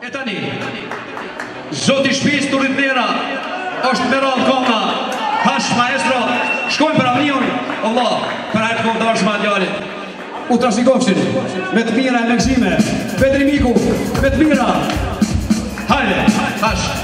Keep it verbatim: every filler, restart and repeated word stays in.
E tani, Zoti shpis të rritnera, është me radhë kona, hash maestro, shkojmë për avnion, Allah, për hajtë kohë të vërshë ma djallit. U trashikofshin, me të mira e me gzime, Petri Miku, me të mira, hajde, hash.